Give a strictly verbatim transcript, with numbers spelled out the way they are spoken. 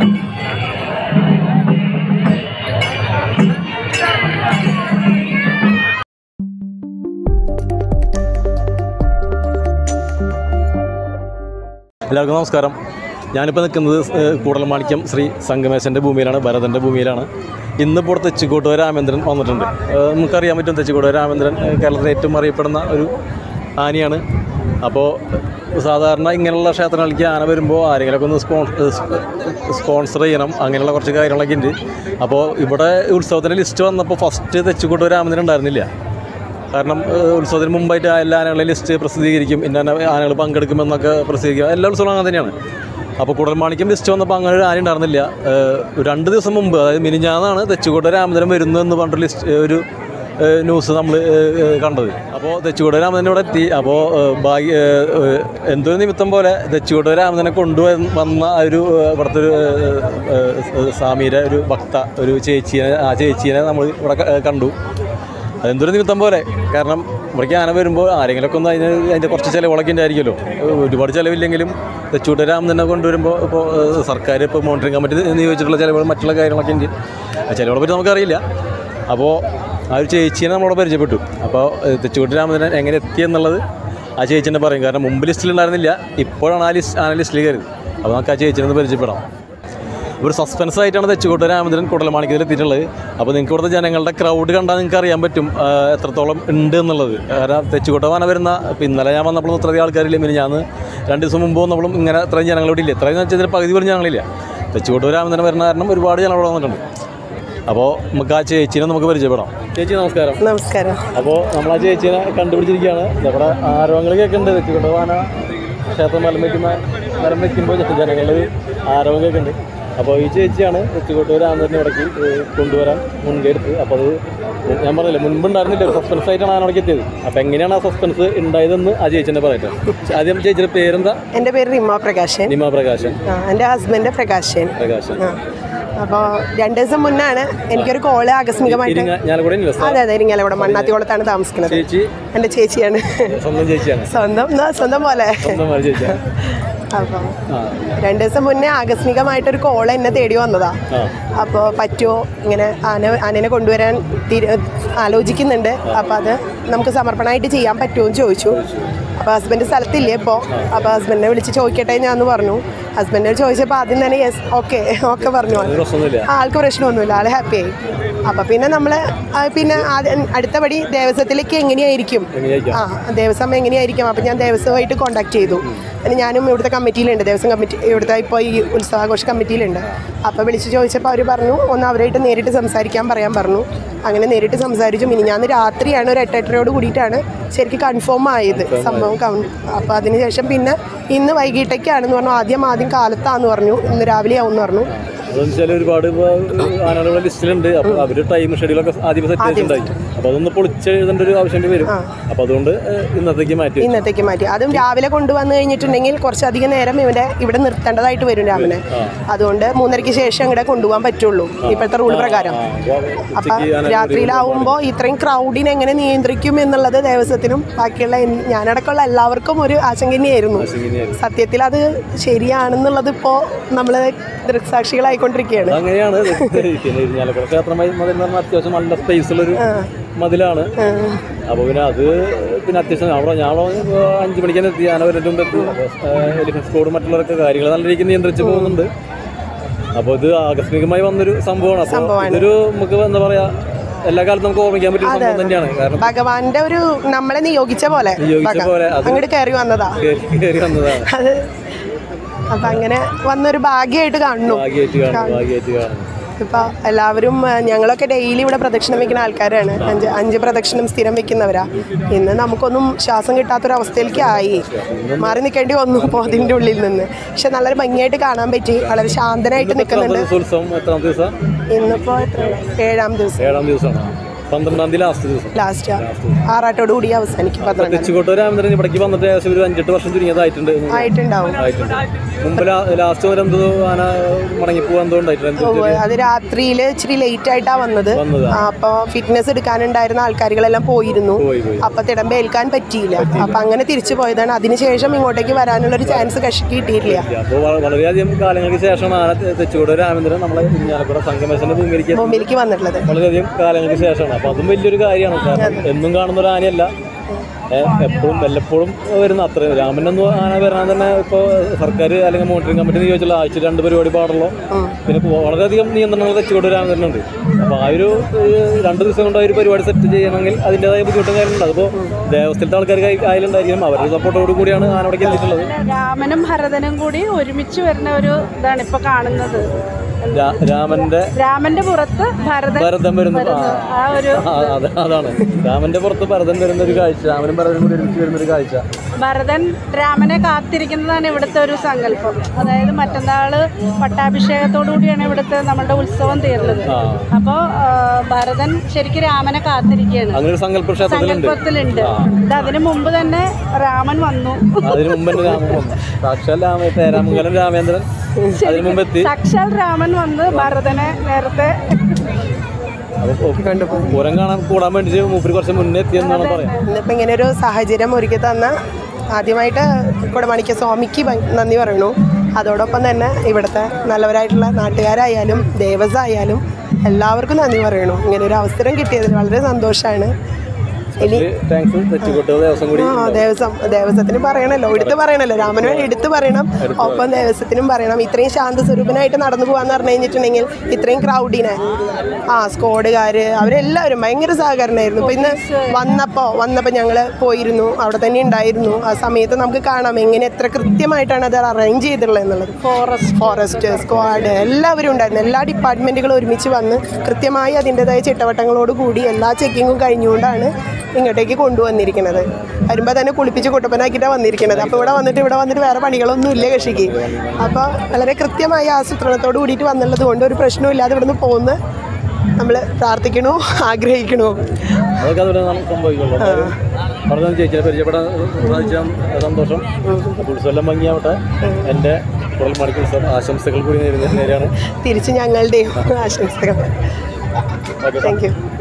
എല്ലാവർക്കും നമസ്കാരം. ഞാനിപ്പോൾ നിൽക്കുന്നത് കൂടൽമാണിക്യം ശ്രീ സംഗമേശൻ്റെ ഭൂമിയിലാണ്, ഭരതൻ്റെ ഭൂമിയിലാണ്. ഇന്നിപ്പോൾ തെച്ചിക്കോട്ടുകാവ് രാമേന്ദ്രൻ വന്നിട്ടുണ്ട്. നമുക്കറിയാൻ പറ്റും, തെച്ചിക്കോട്ടുകാവ് രാമേന്ദ്രൻ കേരളത്തിൽ ഏറ്റവും അറിയപ്പെടുന്ന ഒരു ആനയാണ്. അപ്പോൾ സാധാരണ ഇങ്ങനെയുള്ള ക്ഷേത്രങ്ങളിലേക്ക് ആന വരുമ്പോൾ ആരെങ്കിലുമൊക്കെ ഒന്ന് സ്പോൺസർ സ്പോൺസർ ചെയ്യണം, അങ്ങനെയുള്ള കുറച്ച് കാര്യങ്ങളൊക്കെ ഉണ്ട്. അപ്പോൾ ഇവിടെ ഉത്സവത്തിൻ്റെ ലിസ്റ്റ് വന്നപ്പോൾ ഫസ്റ്റ് തെച്ചിക്കോട്ടുകാവ് രാമേന്ദ്രൻ ഉണ്ടായിരുന്നില്ല. കാരണം ഉത്സവത്തിന് മുമ്പായിട്ട് എല്ലാ ആനകളുടെ ലിസ്റ്റ് പ്രസിദ്ധീകരിക്കും, ഇന്ന ആനകൾ പങ്കെടുക്കുമെന്നൊക്കെ പ്രസിദ്ധീകരിക്കും. എല്ലാ ഉത്സവവും അങ്ങനെ തന്നെയാണ്. അപ്പോൾ കൂടൽമാണിക്യം ലിസ്റ്റ് വന്നപ്പോൾ അങ്ങനെ ഒരു ആന ഉണ്ടായിരുന്നില്ല. രണ്ട് ദിവസം മുമ്പ്, അതായത് മിനിഞ്ഞാന്നാണ് തെച്ചിക്കോട്ടുകാവ് രാമേന്ദ്രൻ വരുന്നതെന്ന് പറഞ്ഞിട്ട് ലിസ്റ്റ് ഒരു ന്യൂസ് നമ്മൾ കണ്ടത്. അപ്പോൾ തെച്ചിക്കോട്ടുകാവ് രാമേന്ദ്രൻ ഇവിടെ എത്തി. അപ്പോൾ ഭാഗ്യ എന്തൊരു നിമിത്തം പോലെ തെച്ചിക്കോട്ടുകാവ് രാമേന്ദ്രനെ കൊണ്ടുവന്ന ഒരു ഇവിടുത്തെ ഒരു സ്വാമിയുടെ ഒരു ഭക്ത ഒരു ചേച്ചീനെ ആ ചേച്ചീനെ നമ്മൾ ഇവിടെ കണ്ടു. അതെന്തൊരു നിമിത്തം പോലെ. കാരണം ഇവിടേക്ക് ആന വരുമ്പോൾ ആരെങ്കിലുമൊക്കെ ഒന്ന് അതിന് അതിൻ്റെ കുറച്ച് ചിലവുകളൊക്കെ ഉണ്ടായിരിക്കുമല്ലോ. ഒരുപാട് ചിലവില്ലെങ്കിലും തെച്ചിക്കോട്ടുകാവ് രാമേന്ദ്രനെ കൊണ്ടുവരുമ്പോൾ ഇപ്പോൾ സർക്കാർ ഇപ്പോൾ മോണിറ്ററിംഗ് കമ്മിറ്റി നിയോഗിച്ചിട്ടുള്ള ചിലവുകൾ മറ്റുള്ള കാര്യങ്ങളൊക്കെ ഉണ്ട്. ആ ചിലവുകളെ പറ്റി നമുക്കറിയില്ല. അപ്പോൾ ആ ഒരു ചേച്ചീനെ നമ്മളോട് പരിചയപ്പെട്ടു. അപ്പോൾ തെച്ചിക്കോട്ടുകാവ് രാമേന്ദ്രൻ എങ്ങനെ എത്തിയെന്നുള്ളത് ആ ചേച്ചീനെ പറയും. കാരണം മുമ്പ് ലിസ്റ്റിലുണ്ടായിരുന്നില്ല, ഇപ്പോഴാണ് ആ ലിസ്റ്റ് ആന ലിസ്റ്റിൽ കയറി. അപ്പോൾ നമുക്ക് ആ ചേച്ചീനെ ഒന്ന് പരിചയപ്പെടാം. ഒരു സസ്പെൻസ് ആയിട്ടാണ് തെച്ചിക്കോട്ടുകാവ് രാമേന്ദ്രൻ കൂടൽമാണിക്യത്തിൽ എത്തിയിട്ടുള്ളത്. അപ്പോൾ നിങ്ങൾക്ക് ഇവിടുത്തെ ജനങ്ങളുടെ ക്രൗഡ് കണ്ടാൽ നിങ്ങൾക്ക് അറിയാൻ പറ്റും എത്രത്തോളം ഉണ്ട് എന്നുള്ളത്. കാരണം തെച്ചിക്കോട്ടുകാവ് ആന വരുന്ന ഇപ്പം ഇന്നലെ ഞാൻ വന്നപ്പോഴും ഇത്രയും ആൾക്കാരില്ല. പിന്നെ ഞാൻ രണ്ട് ദിവസം മുമ്പ് വന്നപ്പോഴും ഇങ്ങനെ ഇത്രയും ജനങ്ങളോട് ഇല്ല. ഇത്രയും വെച്ചാൽ പകുതി പോലും ജനങ്ങളില്ല. തെച്ചിക്കോട്ടുകാവ് രാമേന്ദ്രൻ വരുന്ന കാരണം ഒരുപാട് ജനങ്ങളോട് വന്നിട്ടുണ്ട്. അപ്പോൾ നമുക്ക് ആ ചേച്ചീനെ നമുക്ക് പരിചയപ്പെടാം. ചേച്ചി നമസ്കാരം. നമസ്കാരം. അപ്പോൾ നമ്മൾ ആ ചേച്ചീനെ കണ്ടുപിടിച്ചിരിക്കുകയാണ്. നമ്മുടെ ആരോഗ്യങ്ങൾ കേൾക്കുന്നുണ്ട്. തെച്ചിക്കോട്ടുകാവ് ആന ക്ഷേത്രം മരം വയ്ക്കുന്ന മരം വയ്ക്കുമ്പോൾ ജനങ്ങളുടെ ആരോഗ്യം കേൾക്കുന്നുണ്ട്. അപ്പോൾ ഈ ചേച്ചിയാണ് തെച്ചിക്കോട്ടുകാവ് രാമേന്ദ്രനെ ഇടയ്ക്ക് കൊണ്ടുവരാൻ മുൻകൈ എടുത്തത്. അപ്പോൾ അത് ഞാൻ പറഞ്ഞില്ല, മുൻപുണ്ടായിരുന്നില്ല, ഒരു സസ്പെൻസ് ആയിട്ടാണ് ആന ഇടയ്ക്ക് എത്തിയത്. അപ്പോൾ എങ്ങനെയാണ് ആ സസ്പെൻസ് ഉണ്ടായതെന്ന് ആ ചേച്ചിനെ പറയട്ടെ. ആദ്യം ചേച്ചിയുടെ പേരെന്താ? എൻ്റെ പേര് റിമ പ്രകാശൻ. റിമ പ്രകാശൻ. എൻ്റെ ഹസ്ബൻഡ് പ്രകാശൻ. പ്രകാശൻ. അപ്പോൾ രണ്ട് ദിവസം മുന്നാണ് എനിക്കൊരു കോള് ആകസ്മികമായിട്ട്. അതെ അതെ, ഇരിങ്ങാലക്കുട മണ്ണാത്തിക്കുളത്താണ് താമസിക്കുന്നത്. എൻ്റെ ചേച്ചിയാണ്. സ്വന്തം ചേച്ചിയാണ്. സ്വന്തം സ്വന്തം പോലെ. അപ്പം രണ്ട് ദിവസം മുന്നേ ആകസ്മികമായിട്ടൊരു കോള് എന്നെ തേടി വന്നതാ. അപ്പോൾ പറ്റുമോ ഇങ്ങനെ ആന ആനനെ കൊണ്ടുവരാൻ ആലോചിക്കുന്നുണ്ട്, അപ്പോൾ അത് നമുക്ക് സമർപ്പണമായിട്ട് ചെയ്യാൻ പറ്റുമോ എന്ന് ചോദിച്ചു. അപ്പോൾ ഹസ്ബൻഡ് സ്ഥലത്തില്ലേ ഇപ്പോൾ. അപ്പോൾ ഹസ്ബൻഡിനെ വിളിച്ച് ചോദിക്കട്ടെ ഞാനെന്ന് പറഞ്ഞു. ഹസ്ബൻഡിനോട് ചോദിച്ചപ്പോൾ ആദ്യം തന്നെ യെസ് ഓക്കെ ഓക്കെ പറഞ്ഞു. ആൾക്ക് പ്രശ്നമൊന്നുമില്ല, ആൾ ഹാപ്പിയായി. അപ്പോൾ പിന്നെ നമ്മൾ പിന്നെ അടുത്തപടി ദേവസ്വത്തിലേക്ക് എങ്ങനെയായിരിക്കും, ആ ദേവസ്വം എങ്ങനെയായിരിക്കും. അപ്പോൾ ഞാൻ ദേവസ്വമായിട്ട് കോൺടാക്ട് ചെയ്തു. ഞാനും ഇവിടുത്തെ കമ്മിറ്റിയിലുണ്ട്, ദേവസ്വം കമ്മിറ്റി ഇവിടുത്തെ ഇപ്പോൾ ഈ ഉത്സവാഘോഷ കമ്മിറ്റിയിലുണ്ട്. അപ്പോൾ വിളിച്ച് ചോദിച്ചപ്പോൾ അവർ പറഞ്ഞു ഒന്ന് അവരായിട്ട് നേരിട്ട് സംസാരിക്കാൻ പറയാൻ പറഞ്ഞു. അങ്ങനെ നേരിട്ട് സംസാരിച്ചു. മിനിഞ്ഞാന്ന് രാത്രിയാണ് ഒരു എട്ടെട്ടരയോട് കൂടിയിട്ടാണ് ശരിക്കും കൺഫേം ആയത് സംഭവം. അപ്പോൾ അതിനുശേഷം പിന്നെ ഇന്ന് വൈകിട്ടേക്കാണെന്ന് പറഞ്ഞു. ആദ്യം ആദ്യം കാലത്താന്ന് പറഞ്ഞു, ഇന്ന് രാവിലെ ആവുമെന്ന് പറഞ്ഞു. അതെന്ന് വെച്ചാൽ ഒരുപാട് ആനകളുടെ ലിസ്റ്റിലുണ്ട്. അപ്പോൾ അവർ ടൈം ഷെഡ്യൂളൊക്കെ ആദ്യം സെറ്റ് ചെയ്തിട്ടുണ്ടായി. അപ്പോൾ അതൊന്ന് പൊളിച്ചെഴുതേണ്ട ഒരു ആവശ്യം വരും. അപ്പോൾ അതുകൊണ്ട് ഇന്നത്തേക്ക് മാറ്റി ഇന്നത്തേക്ക് മാറ്റി അതും രാവിലെ കൊണ്ടുവന്നു കഴിഞ്ഞിട്ടുണ്ടെങ്കിൽ കുറച്ചധികം നേരം ഇവരെ ഇവിടെ നിർത്തേണ്ടതായിട്ട് വരും രാവിലെ. അതുകൊണ്ട് മൂന്നരയ്ക്ക് ശേഷം ഇവിടെ കൊണ്ടുപോകാൻ പറ്റുള്ളൂ ഇപ്പോഴത്തെ റൂൾ പ്രകാരം. അപ്പം രാത്രിയിലാവുമ്പോൾ ഇത്രയും ക്രൗഡിനെ എങ്ങനെ നിയന്ത്രിക്കും എന്നുള്ളത് ദേവസ്വത്തിനും ബാക്കിയുള്ള ഞാനടക്കമുള്ള എല്ലാവർക്കും ഒരു ആശങ്ക തന്നെയായിരുന്നു. സത്യത്തിൽ അത് ശരിയാണെന്നുള്ളത് ഇപ്പോൾ നമ്മൾ ദൃക്സാക്ഷികളായിക്കൊണ്ടിരിക്കുകയാണ്. അങ്ങനെയാണ്. അത്യാവശ്യം നല്ല സ്പേസുള്ളൊരു മതിലാണ്. അപ്പോൾ പിന്നെ അത് പിന്നെ അത്യാവശ്യം അവിടെ ഞാൻ അഞ്ച് മണിക്കാണ് എത്തി. ആന വരുന്നതിന് മുമ്പ് എത്തി. എലിഫന്റ് സ്ക്വാഡ് മറ്റുള്ളവരൊക്കെ കാര്യങ്ങൾ നല്ല രീതിക്ക് നിയന്ത്രിച്ച് പോകുന്നുണ്ട്. അപ്പോൾ ഇത് ആകസ്മികമായി വന്നൊരു സംഭവമാണ്. അപ്പോൾ ഇതൊരു നമുക്ക് എന്താ പറയാ എല്ലാ കാലത്തും നമുക്ക് ഓർമ്മിക്കാൻ പറ്റിയ സംഭവം തന്നെയാണ്. കാരണം ഭഗവാന്റെ ഒരു നമ്മളെ നിയോഗിച്ച പോലെ നിയോഗിച്ച പോലെ അങ്ങോട്ട് കയറി വന്നതാ കയറി വന്നതാണ് അത്. അപ്പം അങ്ങനെ വന്നൊരു ഭാഗ്യമായിട്ട് കാണുന്നു. ഇപ്പോൾ എല്ലാവരും ഞങ്ങളൊക്കെ ഡെയിലി ഇവിടെ പ്രദക്ഷിണം വെക്കുന്ന ആൾക്കാരാണ്. അഞ്ച് അഞ്ച് പ്രദക്ഷിണം സ്ഥിരം വെക്കുന്നവരാ. ഇന്ന് നമുക്കൊന്നും ശ്വാസം കിട്ടാത്തൊരവസ്ഥയിലേക്ക് ആയി മാറി നിൽക്കേണ്ടി വന്നു ഇപ്പോൾ അതിൻ്റെ ഉള്ളിൽ നിന്ന്. പക്ഷെ നല്ലൊരു ഭംഗിയായിട്ട് കാണാൻ പറ്റി. വളരെ ശാന്തനായിട്ട് നിൽക്കുന്നുണ്ട്. ഇന്നിപ്പോൾ എത്ര ഏഴാം ദിവസം. ഏഴാം ദിവസമാണ്. പന്ത്രണ്ടാം തീയതി ലാസ്റ്റ് ദിവസം ലാസ്റ്റ് ആറാട്ടോട് കൂടി അവസാനിക്കും. പന്ത്രണ്ട് തെച്ചിക്കോട്ട് രാമേന്ദ്രൻ ഇവിടേക്ക് വന്നിട്ട് ഏകദേശം ഒരു അഞ്ചെട്ട് വർഷം ചുരുങ്ങിയതായിട്ടുണ്ട് ആയിട്ടുണ്ടാവും. ആയിട്ടുണ്ട്. മുമ്പ് ലാസ്റ്റ് വരെ എന്തോ ആന മടങ്ങിപ്പോവാൻ എന്തോ ഉണ്ടായിട്ടുണ്ട്. അത് രാത്രിയിൽ ഇച്ചിരി ലേറ്റ് ആയിട്ടാ വന്നത്. അപ്പൊ ഫിറ്റ്നസ് എടുക്കാനുണ്ടായിരുന്ന ആൾക്കാരുകളെല്ലാം പോയിരുന്നു. അപ്പൊ തിടമ്പ് ഏൽക്കാൻ പറ്റിയില്ല. അപ്പൊ അങ്ങനെ തിരിച്ചു പോയതാണ്. അതിനുശേഷം ഇങ്ങോട്ടേക്ക് വരാനുള്ള ഒരു ചാൻസ് കഷിക്ക് കിട്ടിയിട്ടില്ല. അപ്പോൾ വളരെയധികം കാലങ്ങൾക്ക് ശേഷമാണ് ആന തെച്ചിക്കോട്ട് രാമേന്ദ്രൻ നമ്മളെ ഇരിഞ്ഞാലക്കുട സംഗമേശന്റെ ഭൂമിയിലേക്ക് ഭൂമിയിലേക്ക് വന്നിട്ടുള്ളത്. വളരെയധികം കാലങ്ങൾക്ക് ശേഷമാണ്. അപ്പൊ അതും വലിയൊരു കാര്യമാണ്. കാരണം എന്നും കാണുന്ന ഒരു ആനയല്ല, എപ്പോഴും വല്ലപ്പോഴും വരുന്ന അത്ര. രാമനൊന്നും ആന വരാൻ തന്നെ ഇപ്പോൾ സർക്കാർ അല്ലെങ്കിൽ മോണിറ്ററിംഗ് കമ്മിറ്റി നിയോഗിച്ചുള്ള ആഴ്ച രണ്ട് പരിപാടി പാടുള്ളൂ. പിന്നെ വളരെയധികം നിയന്ത്രണങ്ങൾ തെച്ചുകൊണ്ട് രാമനുണ്ട്. അപ്പോൾ ആ ഒരു രണ്ട് ദിവസം കൊണ്ട് ആ ഒരു പരിപാടി സെറ്റ് ചെയ്യണമെങ്കിൽ അതിൻ്റെതായ ബുദ്ധിമുട്ടും കാര്യങ്ങളുണ്ട്. അതിപ്പോൾ ദേവസ്ഥലത്തെ ആൾക്കാർക്ക് ആയാലുണ്ടായിരിക്കും അവരുടെ സപ്പോർട്ടോടു കൂടിയാണ് ആന അവിടേക്ക് എത്തിയിട്ടുള്ളത്. രാമനും ഭരതനും കൂടി ഒരുമിച്ച് വരുന്ന ഒരു ഇതാണ് ഇപ്പോൾ കാണുന്നത്. രാമന്റെ രാമന്റെ പുറത്ത് ഭരതൻ വരുന്ന ആ ഒരു അതാണ് രാമന്റെ പുറത്ത് ഭരതൻ വരുന്ന ഒരു കാഴ്ച. രാമനും ഭരതനും കൂടി ഒരുമിച്ച് വരുന്ന ഒരു കാഴ്ച. ഭരതൻ രാമനെ കാത്തിരിക്കുന്നതാണ് ഇവിടുത്തെ ഒരു സങ്കല്പം. അതായത് മറ്റന്നാള് പട്ടാഭിഷേകത്തോടു കൂടിയാണ് ഇവിടുത്തെ നമ്മുടെ ഉത്സവം തീർന്നത്. അപ്പോൾ ഭരതൻ ശരിക്കും രാമനെ കാത്തിരിക്കുകയാണ്. അങ്ങനെ ഒരു സങ്കല്പ സങ്കല്പത്തിലുണ്ട്. ഇത് അതിനു മുമ്പ് തന്നെ രാമൻ വന്നു. അതിനു മുമ്പ് രാമൻ വന്നു. സാക്ഷാൽ രാമ രാമങ്കലം രാമേന്ദ്രൻ അതിനു മുമ്പ് എത്തി. സാക്ഷാൽ രാമൻ വന്ന് ഭരതനെ നേരത്തെ പൂരം കാണാൻ കൂടാൻ വേണ്ടി മൂപ്പര് കുറച്ച് മുന്നേ എത്തിയെന്നാണ് പറയാം. ഇന്നിപ്പോൾ ഇങ്ങനെ ഒരു സാഹചര്യം ഒരുക്കി തന്ന ആദ്യമായിട്ട് കുടമാണിക്യ സ്വാമിക്ക് നന്ദി പറയണു. അതോടൊപ്പം തന്നെ ഇവിടുത്തെ നല്ലവരായിട്ടുള്ള നാട്ടുകാരായാലും ദേവസ്വമായാലും എല്ലാവർക്കും നന്ദി പറയണു. ഇങ്ങനെ ഒരു അവസരം കിട്ടിയതിൽ വളരെ സന്തോഷമാണ്. ഇനി ദേവസ്വം ദേവസ്വത്തിന് പറയണല്ലോ, എടുത്ത് പറയണല്ലോ, രാമന് വേണ്ടി എടുത്ത് പറയണം. ഒപ്പം ദേവസ്വത്തിനും പറയണം. ഇത്രയും ശാന്തസ്വരൂപനായിട്ട് നടന്നു പോകാന്ന് പറഞ്ഞു കഴിഞ്ഞിട്ടുണ്ടെങ്കിൽ ഇത്രയും ക്രൗഡിനെ ആ സ്ക്വാഡുകാര് അവരെല്ലാവരും ഭയങ്കര സഹകരണമായിരുന്നു. ഇപ്പൊ ഇന്ന് വന്നപ്പോ വന്നപ്പോ ഞങ്ങള് പോയിരുന്നു, അവിടെ തന്നെ ഉണ്ടായിരുന്നു. ആ സമയത്ത് നമുക്ക് കാണാം എങ്ങനെ എത്ര കൃത്യമായിട്ടാണ് അത് അറേഞ്ച് ചെയ്തിട്ടുള്ളത് എന്നുള്ളത്. ഫോറസ്റ്റ് ഫോറസ്റ്റ് സ്ക്വാഡ് എല്ലാവരും ഉണ്ടായിരുന്നു. എല്ലാ ഡിപ്പാർട്ട്മെന്റുകളും ഒരുമിച്ച് വന്ന് കൃത്യമായി അതിൻ്റെതായ ചിട്ടവട്ടങ്ങളോട് കൂടി എല്ലാ ചെക്കിങ്ങും കഴിഞ്ഞുകൊണ്ടാണ് ഇങ്ങോട്ടേക്ക് കൊണ്ടുവന്നിരിക്കുന്നത്. വരുമ്പോൾ തന്നെ കുളിപ്പിച്ച് കുട്ടപ്പനാക്കിയിട്ടാണ് വന്നിരിക്കുന്നത്. അപ്പോൾ ഇവിടെ വന്നിട്ട് ഇവിടെ വന്നിട്ട് വേറെ പണികളൊന്നും ഇല്ല കക്ഷിക്ക്. അപ്പോൾ വളരെ കൃത്യമായ ആസൂത്രണത്തോട് കൂടിയിട്ട് വന്നുള്ളത് കൊണ്ട് ഒരു പ്രശ്നമില്ലാതെ ഇവിടുന്ന് പോകുന്ന നമ്മൾ പ്രാർത്ഥിക്കണോ ആഗ്രഹിക്കണോ. പരിചയപ്പെടാൻ സന്തോഷം. ഉത്സവം ഭംഗിയാവട്ടെ. എൻ്റെ കുടൽമാണിക്യ ആശംസകൾ കൂടി നേരെയാണ് തിരിച്ച് ഞങ്ങളുടെയും ആശംസകൾ. Thank U.